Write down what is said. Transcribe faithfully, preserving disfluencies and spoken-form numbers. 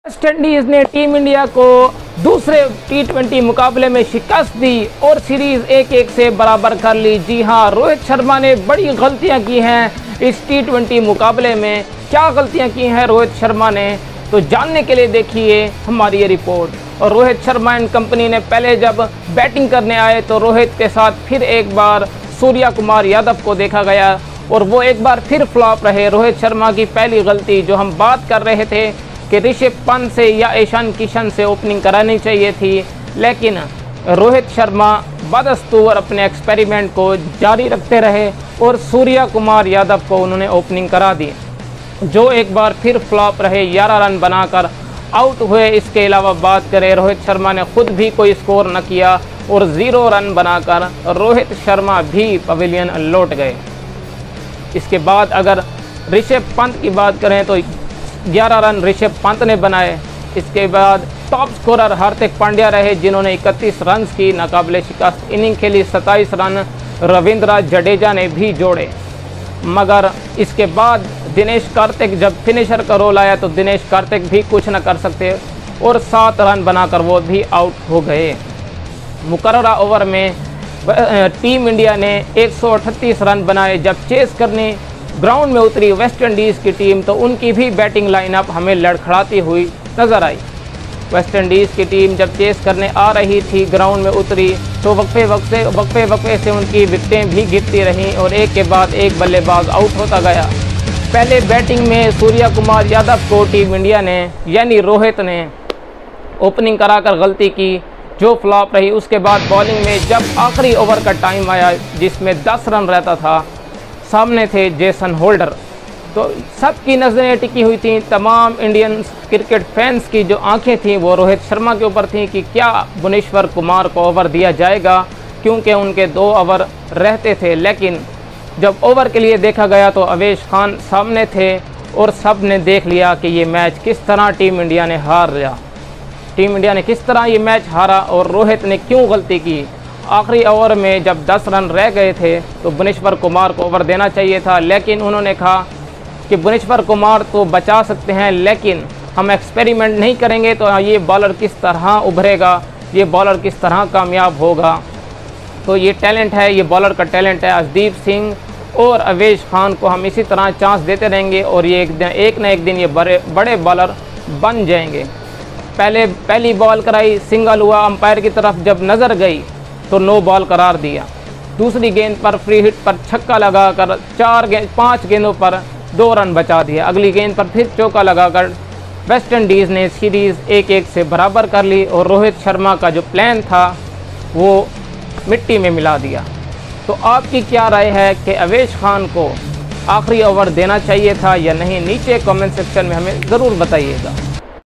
Waste Indies ने team India को दूसरे टी ट्वेंटी मुकाबले में शिकस्त दी और सीरीज एक एक से बराबर कर ली। जी हां, रोहित शर्मा ने बड़ी गलतियां की हैं इस टी ट्वेंटी मुकाबले में। क्या गलतियां की हैं रोहित शर्मा ने, तो जानने के लिए देखिए हमारी ये रिपोर्ट। और रोहित शर्मा एंड कंपनी ने पहले जब बैटिंग करने आए तो रोहित के साथ फिर एक बार सूर्या कुमार यादव को देखा गया और वो एक बार फिर फ्लॉप रहे। रोहित शर्मा की पहली गलती, जो हम बात कर रहे थे कि ऋषभ पंत से या ईशान किशन से ओपनिंग करानी चाहिए थी, लेकिन रोहित शर्मा बदस्तूर अपने एक्सपेरिमेंट को जारी रखते रहे और सूर्या कुमार यादव को उन्होंने ओपनिंग करा दी, जो एक बार फिर फ्लॉप रहे, ग्यारह रन बनाकर आउट हुए। इसके अलावा बात करें, रोहित शर्मा ने खुद भी कोई स्कोर न किया और ज़ीरो रन बनाकर रोहित शर्मा भी पवेलियन लौट गए। इसके बाद अगर ऋषभ पंत की बात करें तो ग्यारह रन ऋषभ पंत ने बनाए। इसके बाद टॉप स्कोरर हार्दिक पांड्या रहे, जिन्होंने इकतीस रन की नाकाबिले शिकस्त इनिंग खेली। सत्ताईस रन रविंद्र जडेजा ने भी जोड़े, मगर इसके बाद दिनेश कार्तिक जब फिनिशर का रोल आया तो दिनेश कार्तिक भी कुछ न कर सकते और सात रन बनाकर वो भी आउट हो गए। मुकर्ररा ओवर में टीम इंडिया ने एक सौ अड़तीस रन बनाए। जब चेस करने ग्राउंड में उतरी वेस्ट इंडीज़ की टीम तो उनकी भी बैटिंग लाइनअप हमें लड़खड़ाती हुई नज़र आई। वेस्ट इंडीज़ की टीम जब चेस करने आ रही थी, ग्राउंड में उतरी तो वक्फे वक्फे वक्फे वक्फे से उनकी विकेटें भी गिरती रहीं और एक के बाद एक बल्लेबाज आउट होता गया। पहले बैटिंग में सूर्या कुमार यादव को टीम इंडिया ने यानी रोहित ने ओपनिंग कराकर गलती की, जो फ्लॉप रही। उसके बाद बॉलिंग में जब आखिरी ओवर का टाइम आया जिसमें दस रन रहता था, सामने थे जेसन होल्डर, तो सबकी नज़रें टिकी हुई थी। तमाम इंडियन क्रिकेट फैंस की जो आंखें थीं वो रोहित शर्मा के ऊपर थीं कि क्या भुवनेश्वर कुमार को ओवर दिया जाएगा, क्योंकि उनके दो ओवर रहते थे। लेकिन जब ओवर के लिए देखा गया तो अवेश खान सामने थे और सब ने देख लिया कि ये मैच किस तरह टीम इंडिया ने हार लिया, टीम इंडिया ने किस तरह ये मैच हारा और रोहित ने क्यों गलती की। आखिरी ओवर में जब दस रन रह गए थे तो भुवनेश्वर कुमार को ओवर देना चाहिए था, लेकिन उन्होंने कहा कि भुवनेश्वर कुमार तो बचा सकते हैं लेकिन हम एक्सपेरिमेंट नहीं करेंगे तो ये बॉलर किस तरह उभरेगा, ये बॉलर किस तरह कामयाब होगा। तो ये टैलेंट है, ये बॉलर का टैलेंट है। अर्शदीप सिंह और अवेश खान को हम इसी तरह चांस देते रहेंगे और ये एक दिन एक न एक दिन ये बड़े बड़े बॉलर बन जाएंगे। पहले पहली बॉल कराई, सिंगल हुआ, अंपायर की तरफ जब नज़र गई तो नो बॉल करार दिया। दूसरी गेंद पर फ्री हिट पर छक्का लगाकर चार गेंद पाँच गेंदों पर दो रन बचा दिया। अगली गेंद पर फिर चौका लगाकर वेस्ट इंडीज़ ने सीरीज़ एक एक से बराबर कर ली और रोहित शर्मा का जो प्लान था वो मिट्टी में मिला दिया। तो आपकी क्या राय है कि अवेश खान को आखिरी ओवर देना चाहिए था या नहीं? नीचे कमेंट सेक्शन में हमें ज़रूर बताइएगा।